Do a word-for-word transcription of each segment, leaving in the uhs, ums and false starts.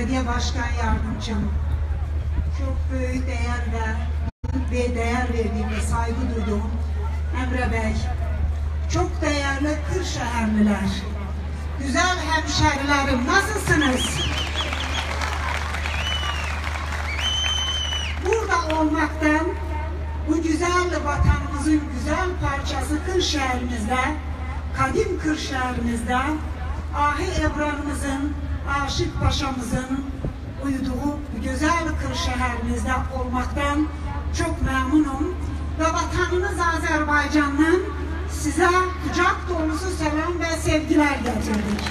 Belediye Başkan Yardımcım, çok büyük değer ve, ve değer verdiğim ve saygı duyduğum Emre Bey, çok değerli Kırşehirliler, güzel hemşerilerim, nasılsınız? Burada olmaktan, bu güzel vatanımızın güzel parçası Kırşehirimizde, kadim Kırşehirimizde, Ahi Ebran'ımızın, Aşık Paşa'mızın uyuduğu güzel Kırşehirimizde olmaktan çok memnunum. Ve vatanımız Azerbaycan'dan size kucak dolusu selam ve sevgiler getirdik.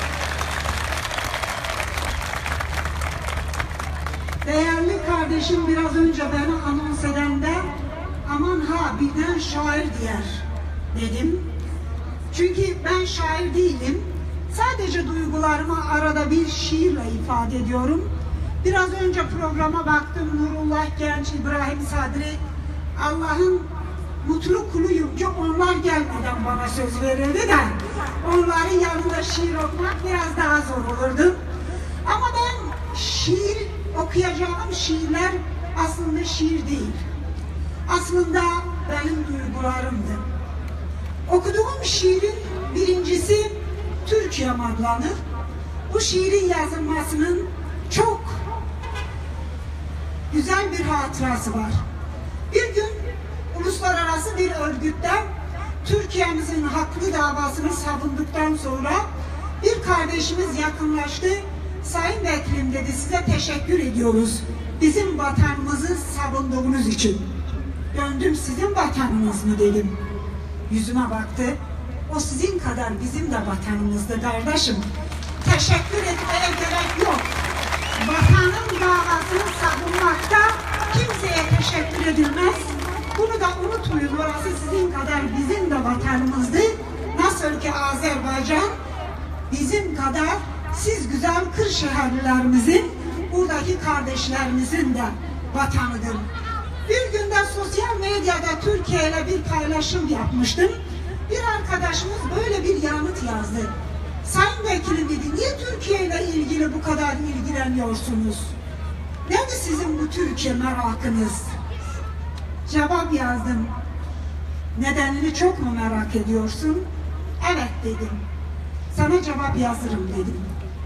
Değerli kardeşim biraz önce beni anons edende aman ha birden şair diyer dedim. Çünkü ben şair değilim. Sadece duygularımı arada bir şiirle ifade ediyorum. Biraz önce programa baktım. Nurullah Genç, İbrahim Sadri, Allah'ın mutlu kuluyum ki onlar gelmeden bana söz verirdi de onların yanında şiir okumak biraz daha zor olurdu. Ama ben şiir okuyacağım şiirler aslında şiir değil. Aslında benim duygularımdı. Okuduğum şiirin birincisi Türkiye'm adlanır. Bu şiirin yazılmasının çok güzel bir hatırası var. Bir gün uluslararası bir örgütte Türkiye'mizin haklı davasını savunduktan sonra bir kardeşimiz yakınlaştı. Sayın Vekilim dedi, size teşekkür ediyoruz bizim vatanımızı savunduğunuz için. Döndüm, sizin vatanınız mı dedim. Yüzüme baktı. O sizin kadar bizim de vatanımızdı kardeşim. Teşekkür etmeye gerek yok. Vatanın davasını savunmakta kimseye teşekkür edilmez. Bunu da unutmayın, orası sizin kadar bizim de vatanımızdı. Nasıl ki Azerbaycan bizim kadar siz güzel Kırşehirlilerimizin, buradaki kardeşlerimizin de vatanıdır. Bir günde sosyal medyada Türkiye ile bir paylaşım yapmıştım. Bir arkadaşımız böyle bir yanıt yazdı. Sayın Vekilim dedi, niye Türkiye ile ilgili bu kadar ilgileniyorsunuz? Nedir sizin bu Türkiye merakınız? Cevap yazdım. Nedenini çok mu merak ediyorsun? Evet dedim. Sana cevap yazırım dedim.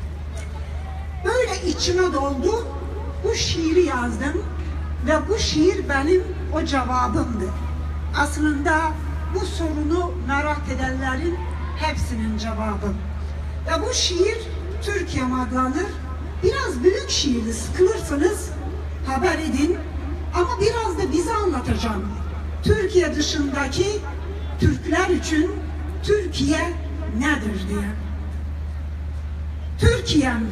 Böyle içime doldu. Bu şiiri yazdım. Ve bu şiir benim o cevabımdı. Aslında bu sorunu merak edenlerin hepsinin cevabı. Ve bu şiir Türkiye'm adlanır. Biraz büyük şiirdi, sıkılırsanız haber edin. Ama biraz da bize anlatacağım. Türkiye dışındaki Türkler için Türkiye nedir diye. Türkiye'm,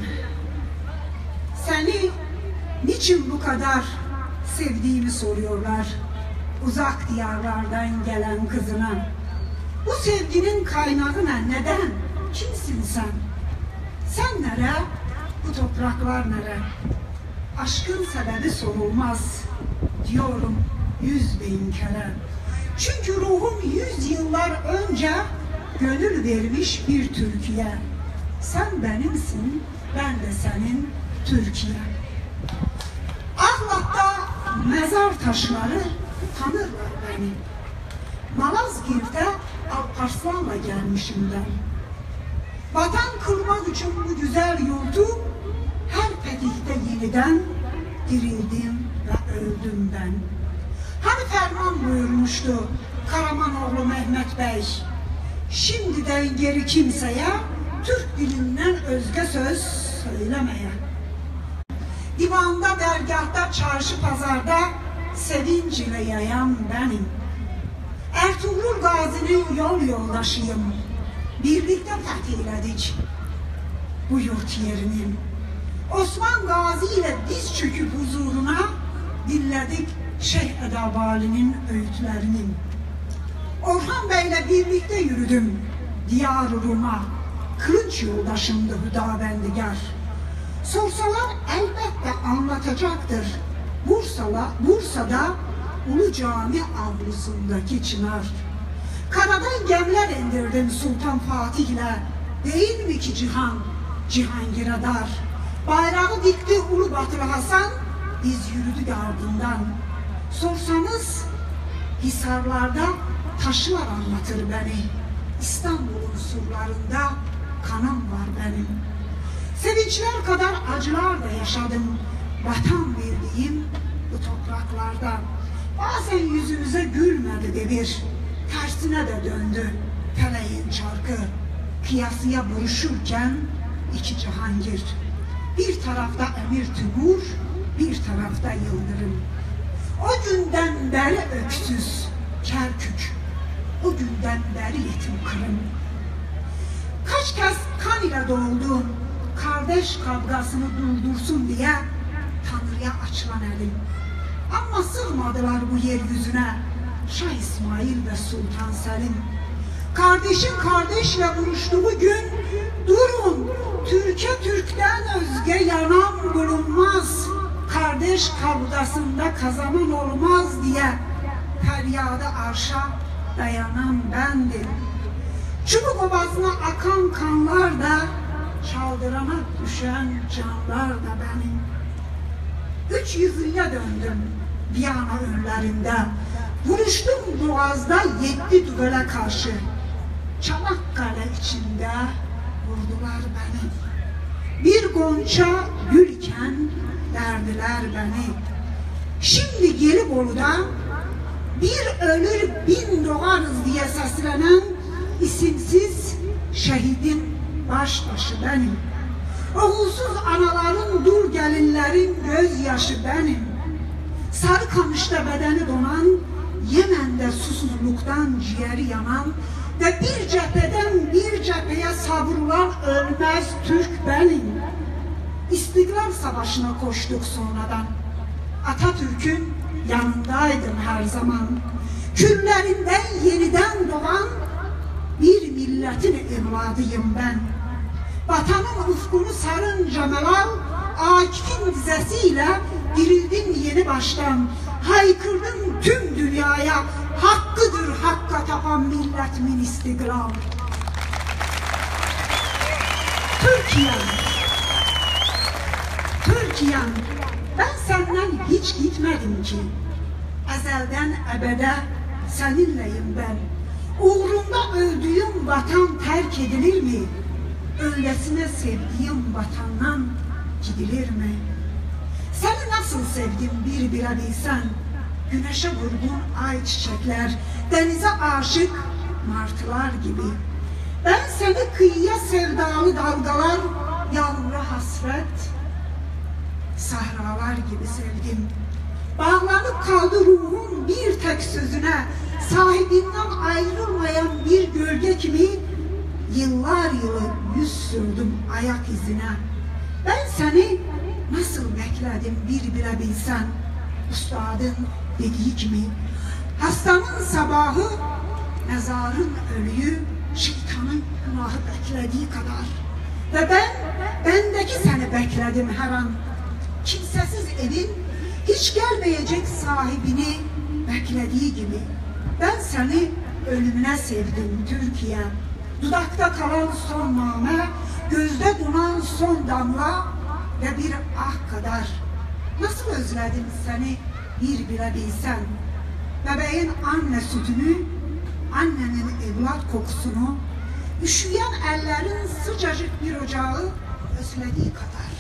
seni niçin bu kadar sevdiğimi soruyorlar uzak diyarlardan gelen kızına. Bu sevginin kaynağı ne? Neden? Kimsin sen? Sen nere? Bu topraklar nere? Aşkın sebebi sorulmaz diyorum yüz bin kere. Çünkü ruhum yüz yıllar önce gönül vermiş bir Türkiye. Sen benimsin, ben de senin Türkiye. Ahlat'ta mezar taşları tanırlar beni. Malazgirt'e Alparslan'la gelmişim ben. Vatan kılmak için bu güzel yurdu her pedikte yeniden dirildim ve öldüm ben. Hani ferman buyurmuştu Karamanoğlu Mehmet Bey, şimdiden geri kimseye Türk dilinden özge söz söylemeye. Divanda, dergahta, çarşı, pazarda sevinç ile yayan benim. Ertuğrul Gazi'nin yol yoldaşıyım. Birlikte fetheyledik bu yurt yerini. Osman Gazi ile diz çöküp huzuruna dinledik Şeyh Edebali'nin öğütlerini. Orhan Bey'le birlikte yürüdüm Diyar-ı Rum'a. Kılıç yoldaşımdı Hüdavendigar. Sorsalar elbette anlatacaktır. Bursa'la, Bursa'da Ulu Cami avlusundaki çınar. Karadan gemler indirdim Sultan Fatih'le. Değil mi ki cihan, Cihangir'e dar. Bayrağı dikti Ulubatlı Hasan, biz yürüdük ardından. Sorsanız Hisarlarda taşlar anlatır beni. İstanbul'un surlarında kanım var benim. Sevinçler kadar acılar da yaşadım. Vatan bildiğim bu topraklarda. Bazen yüzümüze gülmedi devir. Tersine de döndü feleğin çarkı. Kıyasıya buruşurken iki cihangir. Bir tarafta Emir Timur, bir tarafta Yıldırım. O günden beri öksüz Kerkük, o günden beri yetim Kırım. Kaç kez kan ile doğuldum, kardeş kavgasını durdursun diye Tanrı'ya açılan elim. Ama sığmadılar bu yeryüzüne Şah İsmail ve Sultan Selim. Kardeşin kardeşle vuruştuğu gün, durun, Türkiye Türk'ten özge yanan bulunmaz. Kardeş kavgasında kazanan olmaz diye feryadı arşa dayanan bendim. Çubuk Ovası'na akan kanlar da, çaldırana düşen canlar da benim. Üç yüzyıla döndüm Viyana önlerinde, vuruştum Boğaz'da yedi düvele karşı. Çanakkale içinde vurdular beni. Bir gonca gülken derdiler beni. Şimdi Gelibolu'da bir ölür bin doğarız diye seslenen isimsiz şehidin başbaşı benim. Oğulsuz anaların, dur gelinlerin gözyaşı benim. Sarıkamış'ta bedeni donan, Yemen'de susuzluktan ciğeri yanan ve bir cepheden bir cepheye savrulan ölmez Türk benim. İstiklal Savaşı'na koştuk sonradan. Atatürk'ün yanındaydım her zaman. Küllerinden yeniden doğan bir milletin evladıyım ben. Vatanın ufkunu sarınca melal, Akif'in dizesiyle dirildim yeni baştan. Haykırdım tüm dünyaya, hakkıdır hakka tapan milletimin istiklal. Türkiye, Türkiye, ben senden hiç gitmedim ki. Ezelden ebede seninleyim ben. Uğrunda öldüğüm vatan terk edilir mi? Öylesine sevdiğim vatandan gidilir mi? Seni nasıl sevdim bir bilebilsen. Güneşe vurgun ay çiçekler, denize aşık martılar gibi. Ben seni kıyıya sevdalı dalgalar, yağmura hasret sahralar gibi sevdim. Bağlanıp kaldı ruhum bir tek sözüne, sahibinden ayrılmayan bir gölge gibi yıllar yılı yüz sürdüm ayak izine. Ben seni nasıl bekledim bir bilebilsen, üstadın dediği gibi. Hastanın sabahı, mezarın ölüyü, şeytanın günahı beklediği kadar. Ve ben, bendeki seni bekledim her an. Kimsesiz evin hiç gelmeyecek sahibini beklediği gibi. Ben seni ölümüne sevdim Türkiye. Dudakta kalan son name, gözde donan son damla ve bir ah kadar. Nasıl özledim seni bir bilebilsen. Bebeğin anne sütünü, annenin evlat kokusunu, üşüyen ellerin sıcacık bir ocağı özlediği kadar.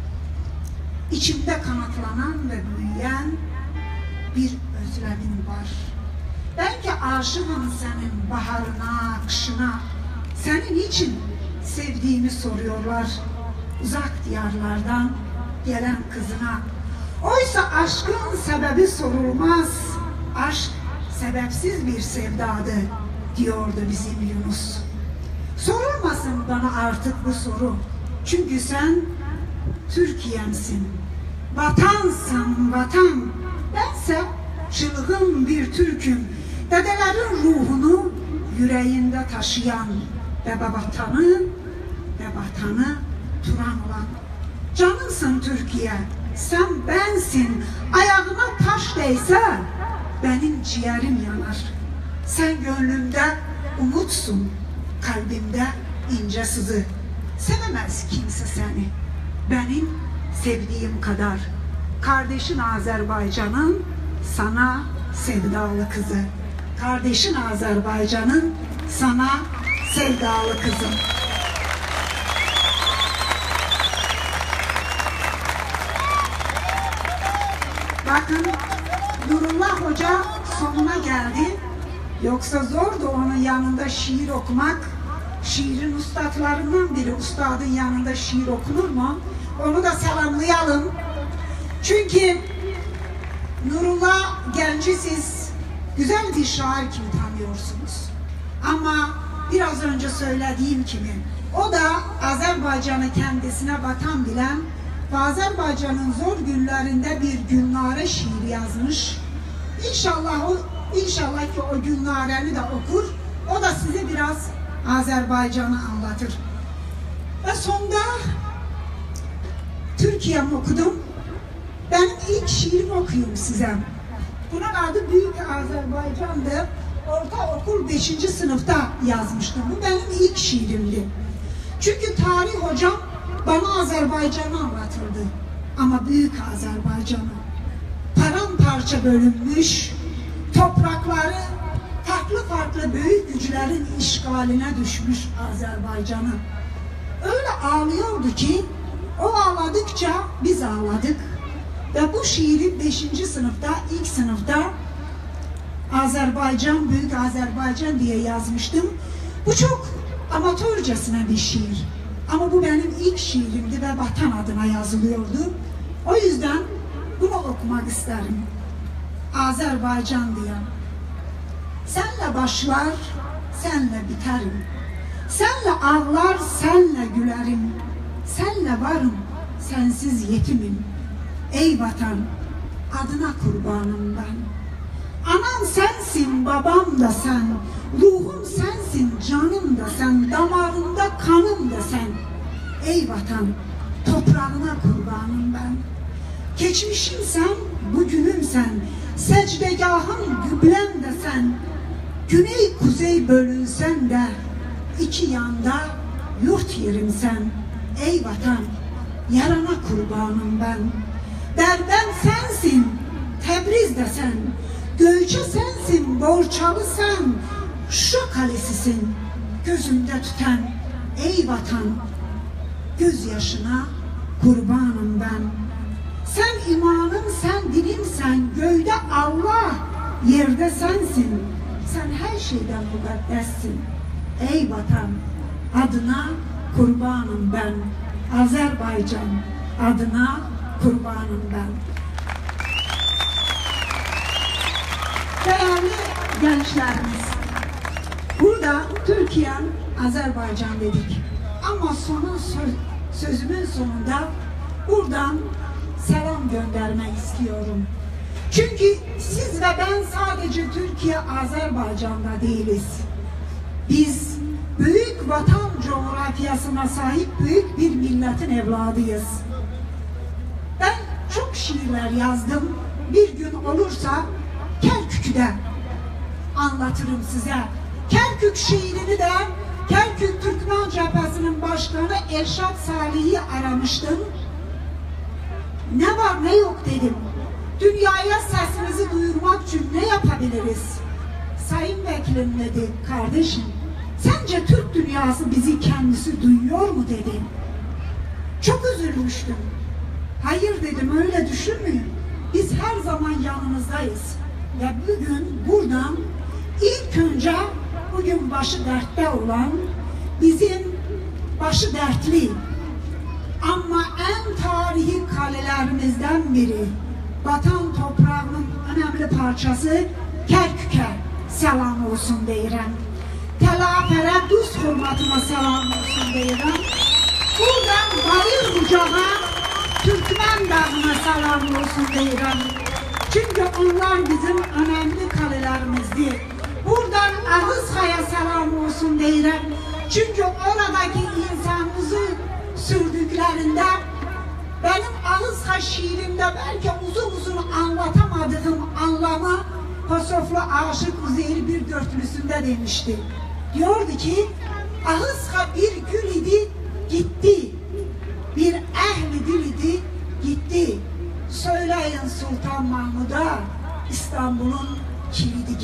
İçimde kanatlanan ve büyüyen bir özlemin var. Belki aşığım senin baharına, kışına. Senin için sevdiğimi soruyorlar uzak diyarlardan gelen kızına. Oysa aşkın sebebi sorulmaz. Aşk sebepsiz bir sevdadı diyordu bizim Yunus. Sorulmasın bana artık bu soru. Çünkü sen Türkiye'msin. Vatansın vatan. Bense çılgın bir Türk'üm. Dedelerin ruhunu yüreğinde taşıyan ve vatanı ve vatanı turan olan. Canımsın Türkiye. Sen bensin. Ayağına taş değse benim ciğerim yanar. Sen gönlümde umutsun. Kalbimde ince sızı. Sevemez kimse seni. benim sevdiğim kadar. Kardeşin Azerbaycan'ın sana sevdalı kızı. Kardeşin Azerbaycan'ın sana sevdalı kızım. Bakın, Nurullah Hoca sonuna geldi. Yoksa zordu onun yanında şiir okumak. Şiirin ustalarından biri, ustadın yanında şiir okunur mu? Onu da selamlayalım. Çünkü Nurullah Genci siz güzel bir şair gibi tanıyorsunuz. Ama biraz önce söylediğim gibi o da Azerbaycan'ı kendisine vatan bilen ve Azerbaycan'ın zor günlerinde bir Gülnare şiiri yazmış. İnşallah o İnşallah ki o Gülnare'ni de okur. O da size biraz Azerbaycan'ı anlatır. Ve sonda Türkiye'mi okudum. Ben ilk şiirimi okuyayım size. Bunun adı Büyük Azerbaycan'dı. Ortaokul beşinci sınıfta yazmıştım. Bu benim ilk şiirimdi. Çünkü tarih hocam bana Azerbaycan'ı anlatırdı. Ama Büyük Azerbaycan'ı. Paramparça bölünmüş, toprakları farklı farklı büyük güçlerin işgaline düşmüş Azerbaycan'ı. Öyle ağlıyordu ki o ağladıkça biz ağladık. Ve bu şiiri beşinci sınıfta, ilk sınıfta Azerbaycan, Büyük Azerbaycan diye yazmıştım. Bu çok amatörcesine bir şiir. Ama bu benim ilk şiirimdi ve vatan adına yazılıyordu. O yüzden bunu okumak isterim. Azerbaycan diye. Senle başlar, senle biterim. Senle ağlar, senle gülerim. Senle varım, sensiz yetimim. Ey vatan, adına kurbanım ben. Anam sensin, babam da sen. Ruhum sensin, canım da sen. Damarımda kanım da sen. Ey vatan, toprağına kurbanım ben. Geçmişim sen, bugünüm sen. Secdegahım, güblem de sen. Güney kuzey bölünsen de iki yanda yurt yerim sen. Ey vatan, yarana kurbanım ben. Derben sensin, Tebriz de sen. Göyçe sensin, Borçalı sen. Şuşa kalesisin, gözümde tüten. Ey vatan, gözyaşına kurbanım ben. Sen imanım, sen dilim sen. Göğde Allah, yerde sensin. Sen her şeyden mukaddessin. Ey vatan, adına kurbanım ben. Azerbaycan, adına kurbanım ben. Değerli gençlerimiz, burada Türkiye, Azerbaycan dedik. Ama sonun söz, sözümün sonunda buradan selam göndermek istiyorum. Çünkü siz ve ben sadece Türkiye, Azerbaycan'da değiliz. Biz büyük vatan coğrafyasına sahip büyük bir milletin evladıyız. Ben çok şiirler yazdım. Bir gün olursa Kerkük'de anlatırım size. Kerkük şiirini de Kerkük Türkmen Cephesi'nin başkanı Erşad Salih'i aramıştım. Ne var ne yok dedim. Dünyaya sesimizi duyurmak için ne yapabiliriz? Sayın Vekilim dedi, kardeşim sence Türk dünyası bizi kendisi duyuyor mu dedi. Çok üzülmüştüm. Hayır dedim, öyle düşünmeyin. Biz her zaman yanınızdayız. Ve bugün buradan ilk önce bugün başı dertte olan bizim başı dertli ama en tarihi kalelerimizden biri, vatan toprağının önemli parçası Kerkük'e selam olsun deyirəm. Təlafərə düz hürmetine selam olsun deyirəm. Buradan Bayır Bucağa, Türkmen dağına selam olsun deyirəm. Çünkü onlar bizim önemli kalelerimizdir. Buradan Ağızxaya selam olsun deyirəm. Çünkü oradaki insanımızı sürdüklerinde benim Ağızxa şiirimde belki uzun uzun anlatamadığım anlamı Kosoflu Aşık Uzeyir bir dörtlüsünde demişti. Diyordu ki Ağızxa bir gül idi gitti, bir ehli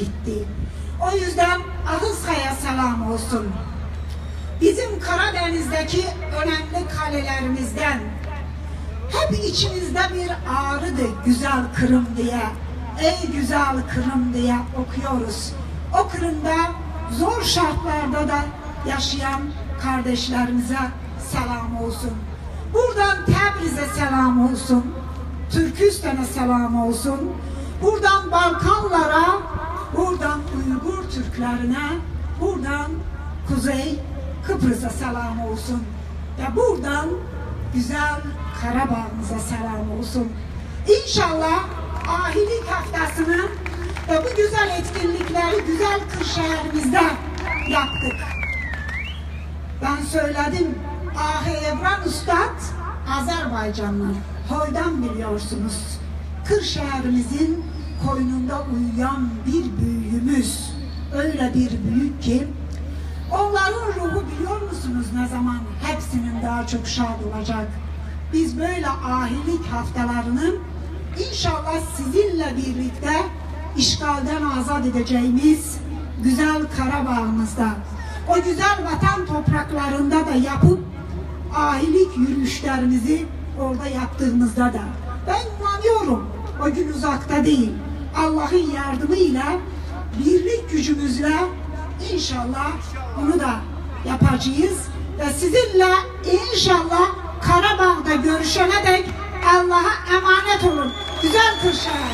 gitti. O yüzden Ahıskaya selam olsun. Bizim Karadeniz'deki önemli kalelerimizden hep içimizde bir ağrıdı güzel Kırım diye. Ey güzel Kırım diye okuyoruz. O Kırım'da zor şartlarda da yaşayan kardeşlerimize selam olsun. Buradan Tebriz'e selam olsun. Türkistan'a selam olsun. Buradan Balkanlara, buradan Uygur Türklerine, buradan Kuzey Kıbrıs'a selam olsun. Ve buradan güzel Karabağ'ımıza selam olsun. İnşallah ahilik haftasını ve bu güzel etkinlikleri güzel Kırşehir'imizde yaptık. Ben söyledim, Ahi Evran Ustad Azerbaycanlı. Hoydan biliyorsunuz. Kırşehir'imizin koynunda uyuyan bir büyüğümüz. Öyle bir büyük ki onların ruhu biliyor musunuz ne zaman hepsinin daha çok şad olacak. Biz böyle ahilik haftalarını İnşallah sizinle birlikte işgalden azat edeceğimiz güzel Karabağ'ımızda, o güzel vatan topraklarında da yapıp ahilik yürüyüşlerimizi orada yaptığımızda da ben inanıyorum o gün uzakta değil. Allah'ın yardımıyla, birlik gücümüzle inşallah bunu da yapacağız ve sizinle inşallah Karabağ'da görüşene dek Allah'a emanet olun. Güzel Kırşehir.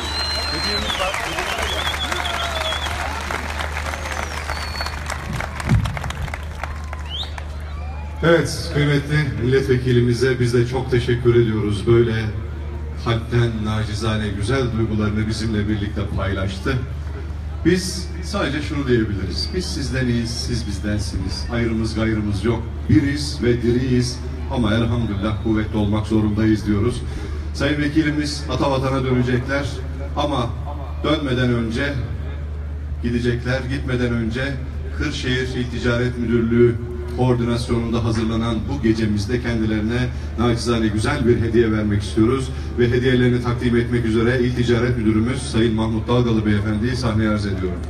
Evet, kıymetli milletvekilimize biz de çok teşekkür ediyoruz. Böyle kalpten nacizane güzel duygularını bizimle birlikte paylaştı. Biz sadece şunu diyebiliriz. Biz sizleniz, siz bizdensiniz. Ayrımız gayrımız yok. Biriz ve diriyiz. Ama elhamdülillah kuvvetli olmak zorundayız diyoruz. Sayın Vekilimiz Atavatan'a dönecekler ama dönmeden önce gidecekler. Gitmeden önce Kırşehir İl Ticaret Müdürlüğü koordinasyonunda hazırlanan bu gecemizde kendilerine nacizane güzel bir hediye vermek istiyoruz. Ve hediyelerini takdim etmek üzere İl Ticaret Müdürümüz Sayın Mahmut Dalgalı Beyefendi'yi sahneye arz ediyorum.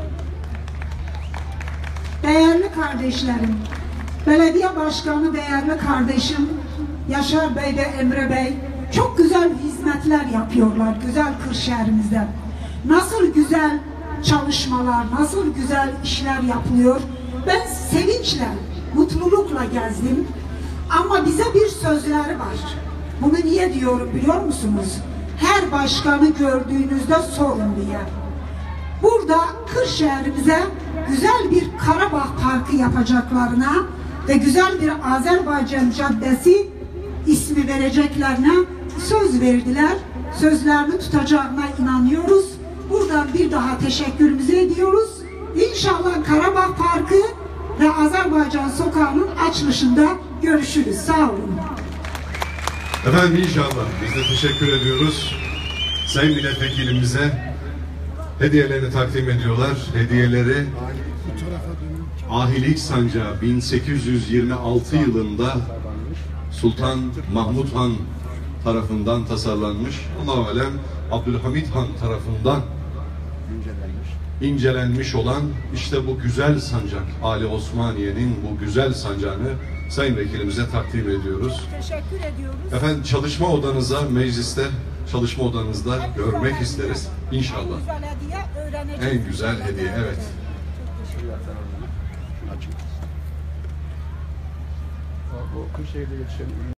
Değerli kardeşlerim, belediye başkanı değerli kardeşim Yaşar Bey ve Emre Bey çok güzel hizmetler yapıyorlar güzel Kırşehir'imizde. Nasıl güzel çalışmalar, nasıl güzel işler yapılıyor. Ben sevinçle, mutlulukla gezdim. Ama bize bir sözleri var. Bunu niye diyorum biliyor musunuz? Her başkanı gördüğünüzde sorun diye. Burada Kırşehir'imize güzel bir Karabağ Parkı yapacaklarına ve güzel bir Azerbaycan Caddesi ismi vereceklerine söz verdiler. Sözlerini tutacağına inanıyoruz. Buradan bir daha teşekkürümüzü ediyoruz. İnşallah Karabağ Parkı ve Azerbaycan Sokağı'nın açılışında görüşürüz. Sağ olun. Efendim inşallah biz de teşekkür ediyoruz. Sayın milletvekilimize hediyelerini takdim ediyorlar. Hediyeleri Ahilik Sancağı bin sekiz yüz yirmi altı yılında Sultan Mahmud Han tarafından tasarlanmış. Allahu alem Abdülhamit Han tarafından incelenmiş olan işte bu güzel sancak, Ali Osmaniye'nin bu güzel sancağını Sayın Vekilimize takdim ediyoruz. Teşekkür ediyoruz. Efendim çalışma odanıza, mecliste çalışma odanızda en görmek isteriz. İnşallah. En güzel hediye öğreneceğiz. En güzel hediye, evet. Bu Kırşehir'de yetişen